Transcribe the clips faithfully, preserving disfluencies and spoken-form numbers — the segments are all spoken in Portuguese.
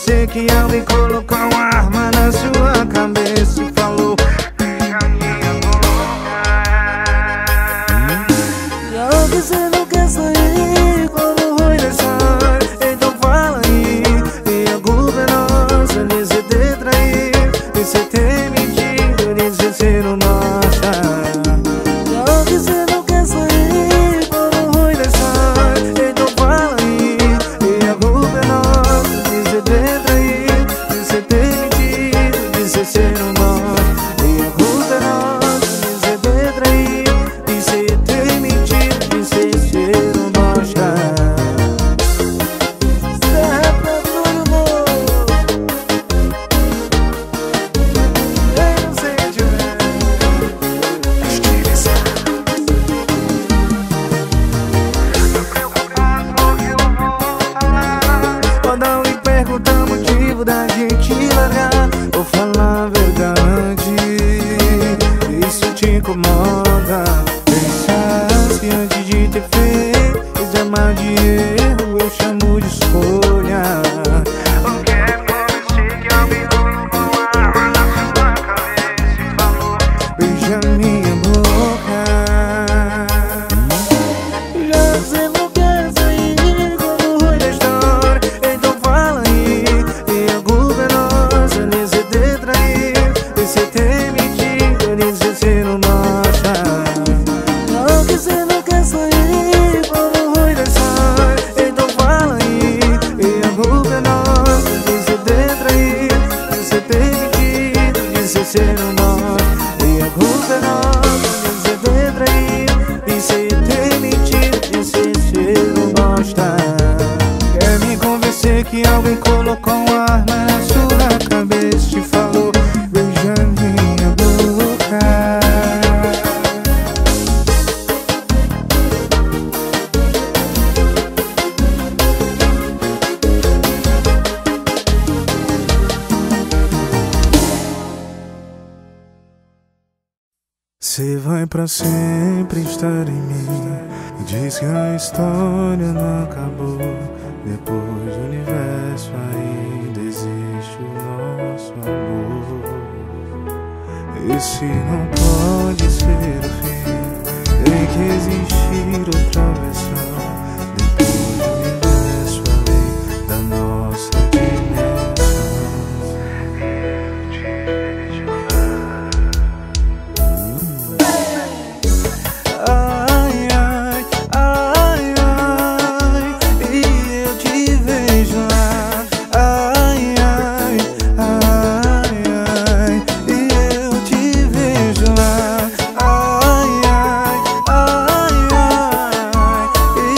você que alguém colocou uma arma na sua cabeça e falou: beija minha boca. Já que você não quer sair quando ruim deixar, então fala aí. E a culpa é nossa de você ter traído, de você ter mentido, de você ser um nossa. Já que você não quer sair quando ruim deixar, então fala aí. E a culpa é nossa de você ter traído, de você ter mentido, de você ser um nossa. E a culpa é nossa de você ter traído, de você ter mentido, de você ser um nossa. Serra pra tudo, amor. Eu não sei de quando me perguntar o motivo da gente largar, vou falar a verdade. Isso te incomoda? Pensasse antes de ter feito, e chamar de erro eu chamo de escolha. Eu quero convencer que alguém colocou uma arma na sua cabeça e falou: beija minha boca. Já você não quer sair quando ruim da história, então fala aí. E a culpa é nossa de você ter traído, de você ter mentido, de você ser um nossa. Já que você não quer sair quando ruim da história, então fala aí. E a culpa é nossa de você ter traído, de você ter mentido, de você ser um nossa. E a culpa é nossa de você ter traído, de você ter mentido, de você ser um bosta. Quer me convencer que alguém colocou uma arma na sua cabeça e falou: beija minha boca. Você vai pra sempre estar em mim. Diz que a história não acabou. Depois do universo ainda existe o nosso amor. Esse não pode ser o fim, tem que existir outra versão. Depois do universo além da nossa dimensão. Eu te vejo lá. Ai, ai, ai, ai, e eu te vejo lá. Ai, ai, ai, ai, e eu te vejo lá. Ai, ai, ai, ai,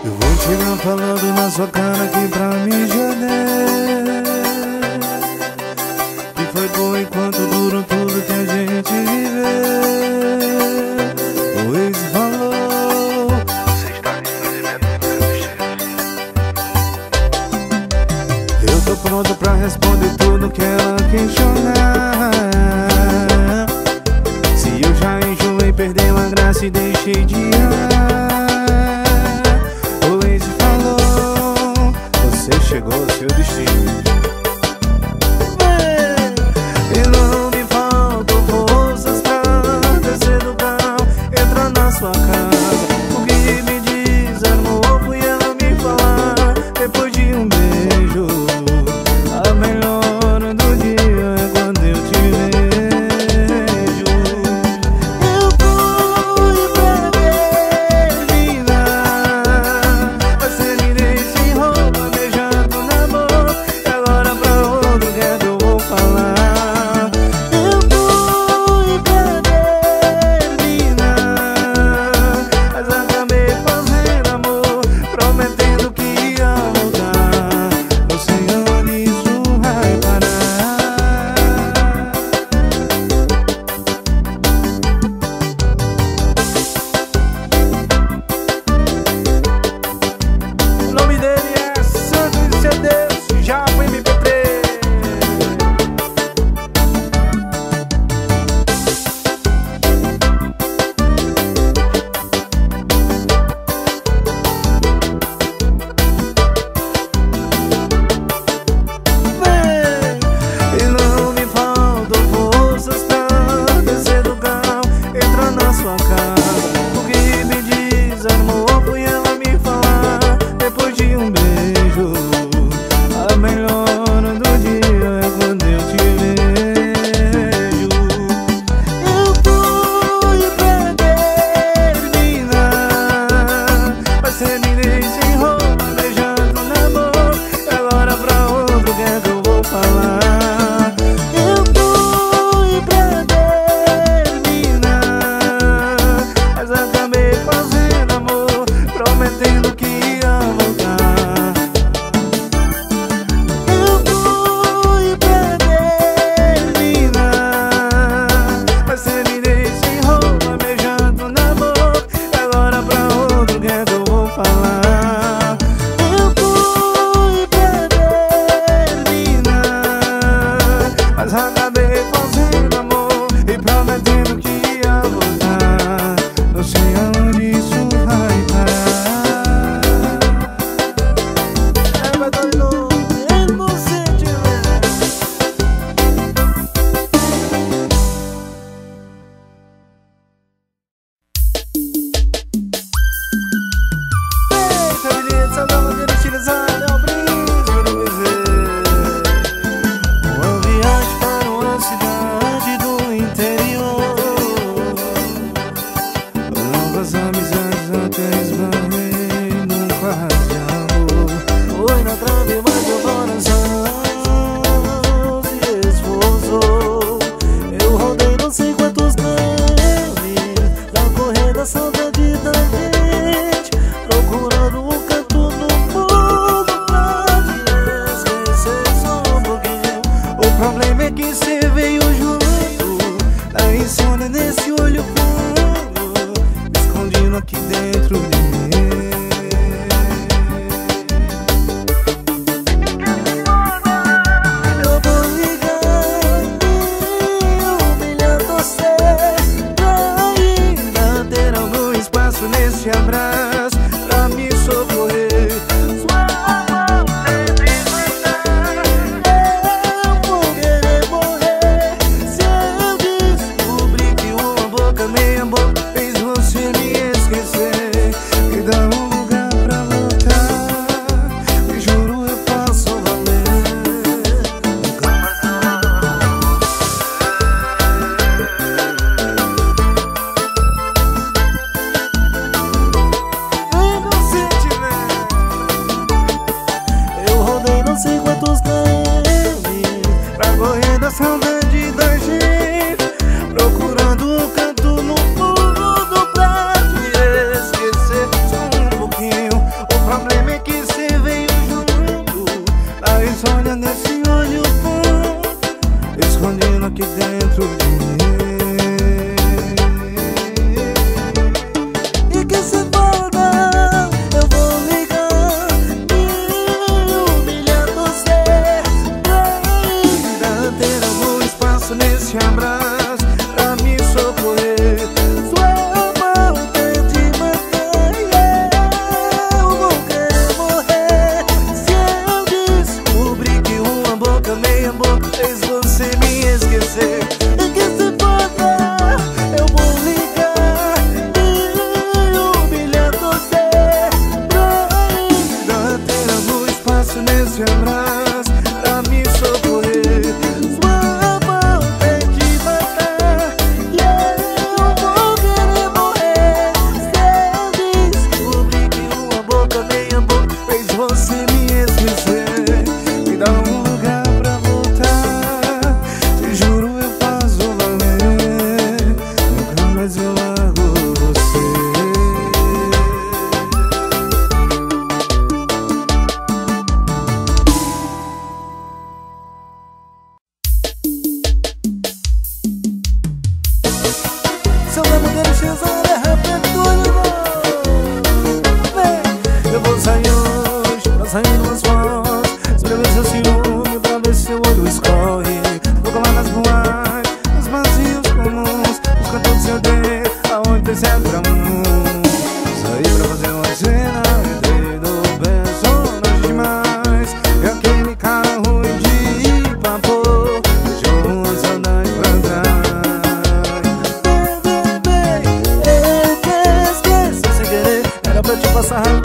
Eu vou chegar falando na sua cara que pra mim já deu. E foi bom enquanto durou tudo que a gente viveu. O ex falou: você está em eu tô pronto pra responder tudo que ela questionar. Se eu já enjoei, perdeu a graça e deixei de amar. Você chegou ao seu destino. E não me faltam forças pra descer do carro, entrar na sua casa. O que me desarmou foi ela me falar, depois de um beijo: a melhor do dia é quando eu te vejo. Eu fui pra terminar, mas você me deixa sem roupa, beijando na boca. E agora pra outro que é que eu vou falar? Eu fui pra terminar, mas acabei fazendo amor, prometendo que ia voltar. Não sei onde isso vai parar. O nome dele é Santos C Ds, já foi M P três. E não me faltam forças pra descer do carro, entrar na sua casa. O que me desarmou foi ela me falar, depois de um beijo: a melhor do dia é quando eu te vejo. Eu fui pra terminar, mas você me deixa sem roupa, beijando na boca. E agora pra outro que é que eu vou falar? Eu fui pra terminar, mas acabei fazendo amor, prometendo que ia voltar. Eu fui pra terminar, mas você me deixa sem roupa, beijando na boca. E agora pra outro que é que eu vou falar? Eu fui pra terminar, mas acabei fazendo amor e prometendo que ia voltar. Não sei aonde isso vai parar. É, vai dar de novo, mesmo se tiver. Eita, bilhete, saudade de utilizar, é o príncipe do Bezerra. Uma viagem para uma cidade do interior, novas amizades até esbarrei num quase amor. Foi na trave, mas meu coração se esforçou. Eu rodei não sei quantos caminhos na corredação da vida gente, procurando um canto no mundo pra te esquecer só um pouquinho. O problema é que cê veio junto, na insônia nesse olho fundo, me escondido aqui dentro de mim. Eu vou ligar humilhando você, pra ainda ter algum espaço nesse abraço pra me socorrer. Sua mão sempre vai estar, eu vou querer morrer se eu descobrir que uma boca, meia boca fez você me esquecer.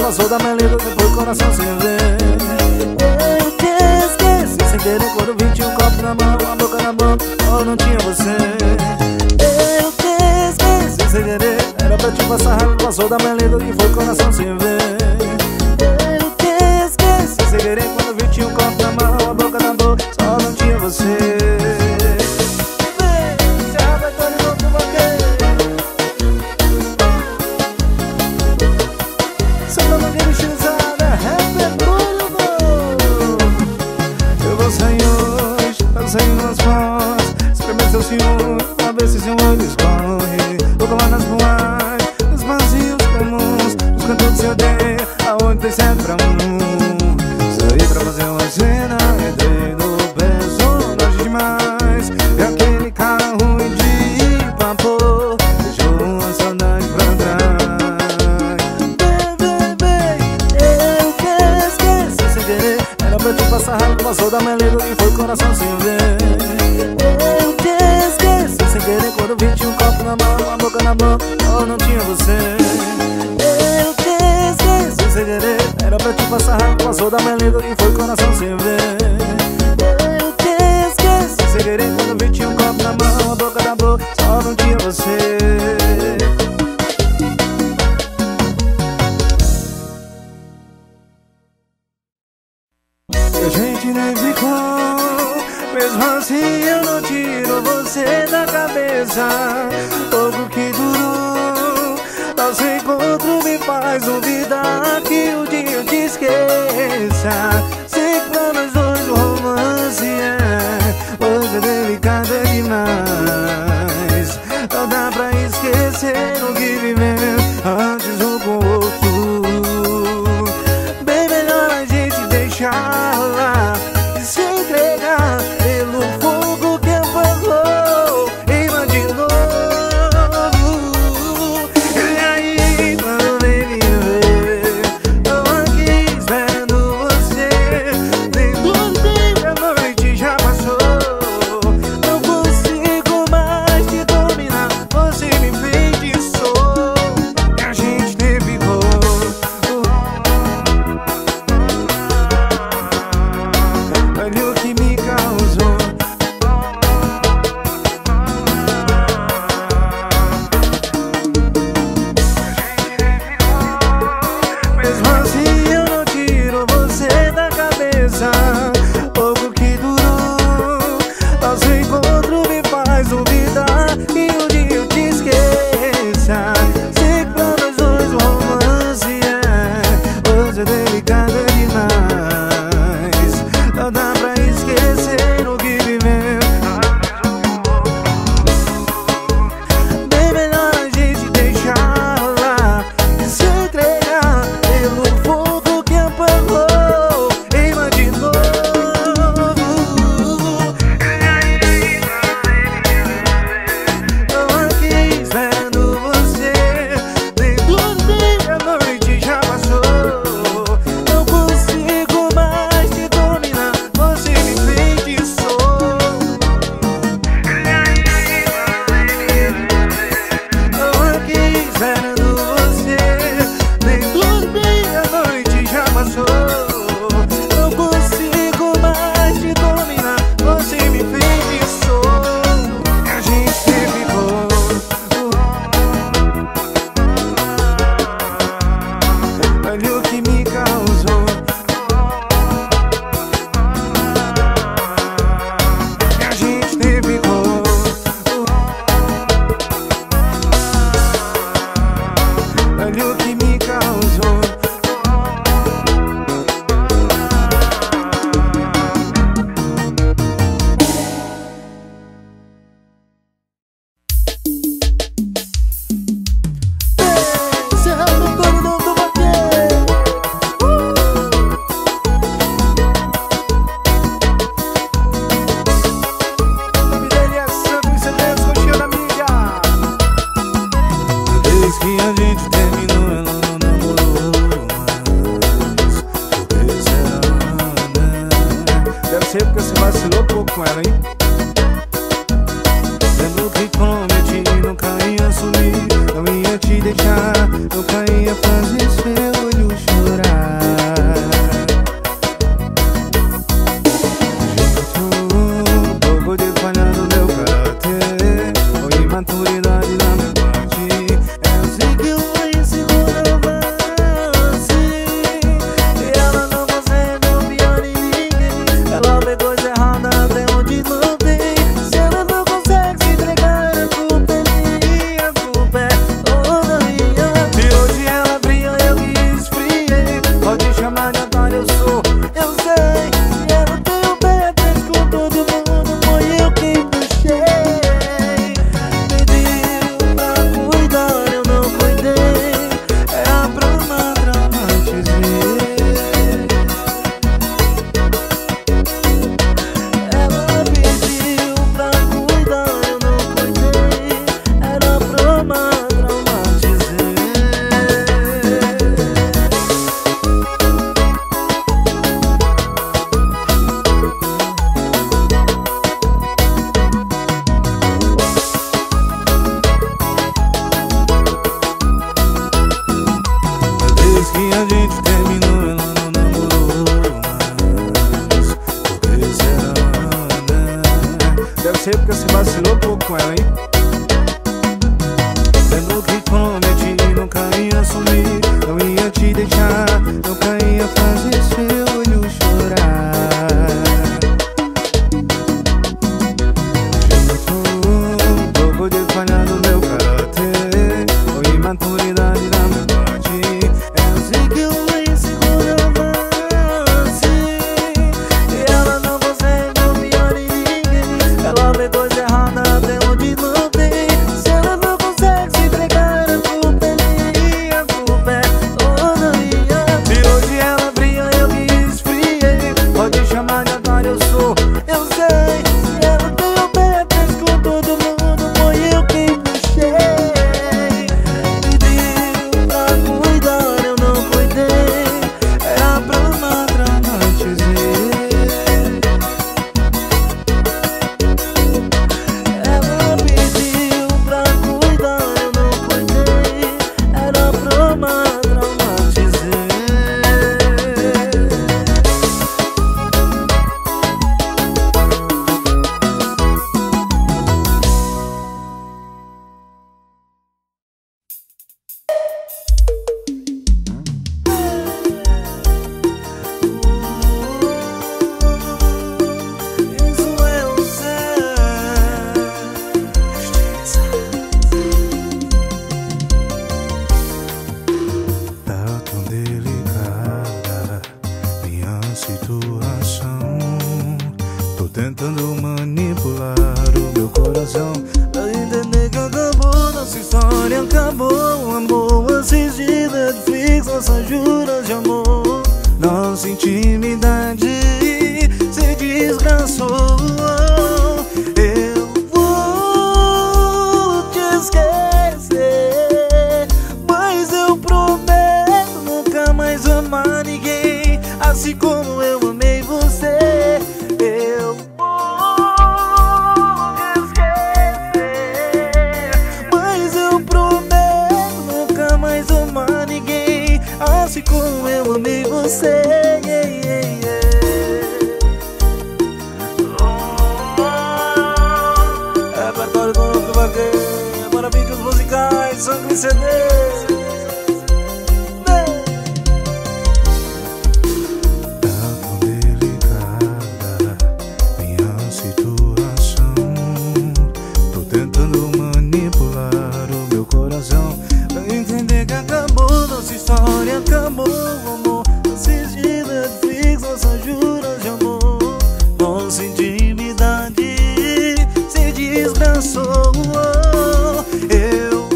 passou da melida e foi coração sem ver. Eu te esqueci sem querer quando vi tinha um copo na mão, a boca na boca, oh, não tinha você. Eu te esqueci sem querer, era pra te passar rápido, passou da melida e foi coração sem ver. Eu te esqueci sem querer quando vi tinha um copo na mão, a boca na boca, só não tinha você. Senhor, pra ver se seu olho escorre. Vou colar nas boates, nos vazios comuns, nos cantos do seu dia, aonde tem sempre pra um. Saí pra fazer uma cena, entrei no personagem demais. E aquele carro ruim de papo deixou uma saudade pra trás. Baby, baby, eu que esqueci sem querer, era pra te passar rápido, passou da melida e foi coração sem ver. Sem querer quando vi tinha um copo na mão, a boca na boca, oh, não tinha você. Eu te esqueci sem querer, era pra te passar rápido, passou da melida e foi coração sem ver. Eu te esqueci sem querer quando vi tinha um copo na mão, a boca na boca, só não tinha você. E a gente nem ficou, mesmo assim eu não tiro você da cabeça. Pouco que durou, nosso encontro me faz duvidar que o dia eu te esqueça. Sei que pra nós dois o romance é coisa delicada demais. Não dá pra esquecer o que vivemos antes um com o outro. Bem melhor a gente deixar lá e se entregar pelo fogo que apagou e imaginou. E aí quando vem me ver, tô aqui esperando você. Nem dormi, a noite já passou. Não consigo mais te dominar, você me feitiçou. E a gente nem ficou. Olha o que me causou. Mesmo assim eu não tiro você da cabeça. Pouco que durou, nosso encontro me faz duvidar e um dia eu te esqueça. Sei que pra nós dois o romance é coisa delicada demais. Não dá pra esquecer o que viveu. Bem melhor a gente deixar lá e se entregar pelo fogo que apagou e imaginou. Tô aqui esperando você. Nem dormi, a noite já passou. Não consigo mais te dominar, você me feitiçou. Tô aqui esperando você. Nem dormi, a noite já passou. Não consigo mais te dominar, você me feitiçou. E a gente sempre ficou. Olha o que me causou. E a gente nem ficou. Olha o que me causou. Encerrando o paredão do vaqueiro. O nome dele é Santo e Cedeus, coxinha da mídia. Desde que a gente terminou, ela não namorou mais. Por que será, né? Deve ser porque você vacilou pouco com ela, hein? Lembro que prometi, nunca ia sumir, não ia te deixar, nunca ia fazer seu olho chorar. sumir, não ia te deixar, nunca ia fazer seu olho chorar. Um pouco de falha no meu caráter, ou imaturidade da minha parte. É assim que eu inseguro avance, e ela não consegue confiar em ninguém. Ela vê coisa errada até onde não tem. Se ela não consegue se entregar, a culpa é minha, a culpa é toda minha. E hoje ela brilha, eu me esfriei. Pode chamar de agora, eu sou, eu sei. Se ela tem o pé atrás com todo mundo, foi eu quem puxei. Pediu pra cuidar, eu não cuidei. Era pra uma traumatizar. Ela pediu pra cuidar, eu não cuidei. Era pra uma traumatizar. Isso eu sei. Tá tão delicada minha situação. Tô tentando manipular o meu coração pra entender que acabou, nossa história acabou. Amor, assistir Netflix, nossas juras de amor. Nossa intimidade se desgraçou. Eu vou te esquecer, mas eu prometo nunca mais amar ninguém assim como eu amei você. Eu vou te esquecer, mas eu prometo nunca mais amar ninguém assim como eu amei você. Yeah, yeah, yeah. Repertório do novo do vaqueiro, para vídeos musicais, sangue C D. Tá tão delicada minha situação. Tô tentando manipular o meu coração pra entender que acabou, nossa história acabou. Amor, assistir Netflix, nossas juras de amor. Nossa intimidade se desgraçou. Eu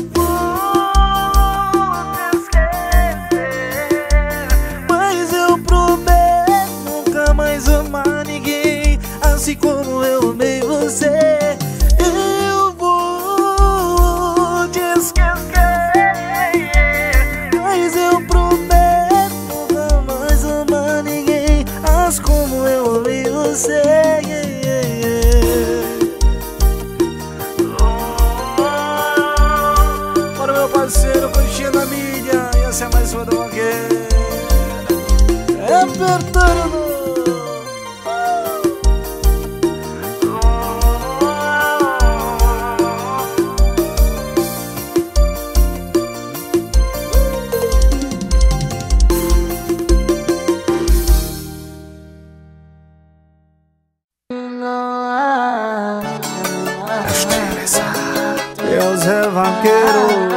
vou te esquecer, mas eu prometo nunca mais amar ninguém assim como eu amei você. Eu vou te esquecer, mas eu prometo nunca mais amar ninguém assim como eu amei você. Yeah, yeah, yeah. Para o meu parceiro, Coxinha da Mídia, e essa é mais uma do vaqueiro. Repertório do Deus é vaqueiro.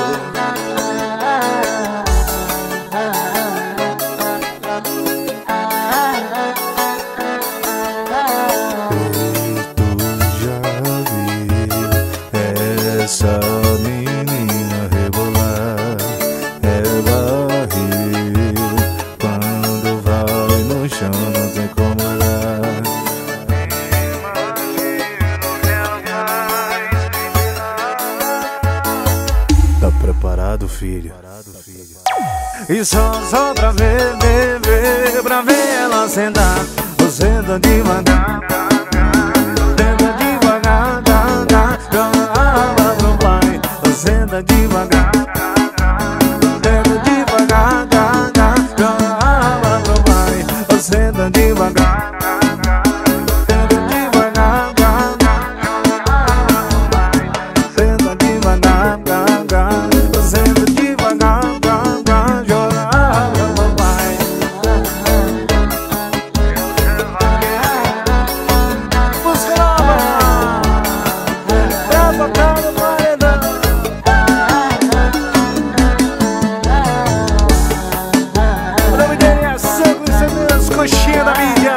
Essa menina rebolar é barril, quando vai no chão não tem como olhar. Tá preparado, filho? E só, só pra ver, ver, ver, pra ver ela sentar. Você anda devagar, senta devagar, joga pro pai. Você anda devagar, senta devagar, joga pro pai. Você anda devagar, senta devagar, senta devagar, senta devagar. botar no paredão. O nome dele é Santo Lucianas, coxinha da mídia.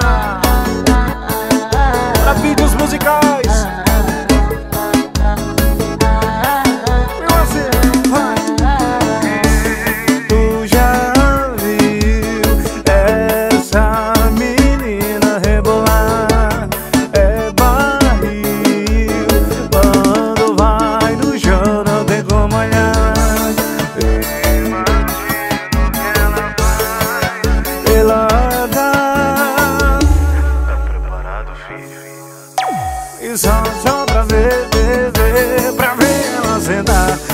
Pra vídeos musicais. E você, vai. Tu já viu essa menina rebolar? É barril. Quando vai no chão não tem como olhar. Imagino que ela vai. Ela dá. Tá preparado, filho? E só, só pra ver, ver, ver, pra ver ela sentar.